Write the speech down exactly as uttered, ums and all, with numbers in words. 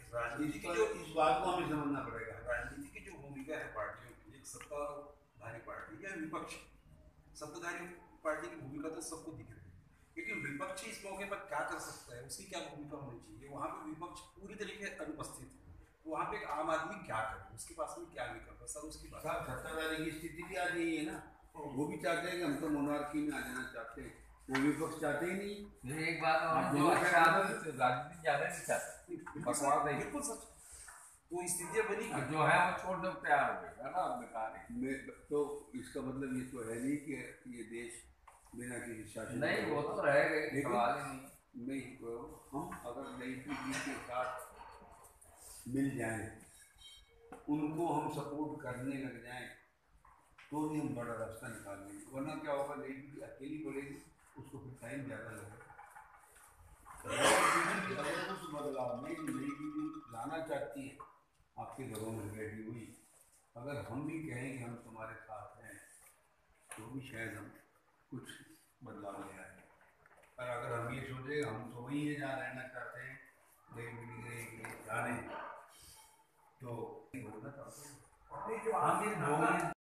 राजनीति की जो इस बात को हमें समझना पड़ेगा, राजनीति की जो भूमिका है पार्टियों की, एक सत्ताधारी पार्टी या विपक्ष, सत्ताधारी पार्टी की भूमिका तो सबको दिख रही है, लेकिन विपक्ष इस मौके पर क्या कर सकता है, उसकी क्या भूमिका होनी चाहिए। वहाँ पे विपक्ष पूरी तरीके से अनुपस्थित है, तो वहाँ पे एक आम आदमी क्या करे, उसके पास में क्या विकल्प है सर, उसकी बात। सत्ताधारी की स्थिति भी आ गई है ना, वो भी चाहते हैं कि हम तो मोनार्की में आ जाना चाहते हैं, वो विपक्ष चाहते ही नहीं। एक बात और जो राजनीति ज्यादा नहीं चाहते, बकवास नहीं, बिल्कुल सच। तो स्थितियां बनी जो है वो छोड़ दो, तैयार हो गए ना, बेकार है। तो इसका मतलब ये तो है नहीं कि ये देश बिना किसी शासन नहीं, वो तो रहेगा, सवाल ही नहीं। नहीं, हम अगर नई पीढ़ी के साथ मिल जाएं, उनको हम सपोर्ट करने लग जाएं, तो भी हम बड़ा रास्ता निकाल लेंगे। वरना क्या होगा, नई पीढ़ी अकेली बढ़ेगी, उसको फिर टाइम ज़्यादा लगेगा। अगर उस बदलाव में नई पीढ़ी लाना चाहती है, आपके घरों में बैठी हुई, अगर हम भी कहें कि हम तुम्हारे साथ हैं, तो भी शायद हम कुछ बदलाव ले आए। पर अगर हम ये सोचें हम तो वहीं है जहाँ रहना चाहते हैं, नई पीढ़ी के लिए जा रहे हैं, तो होना चाहते हैं।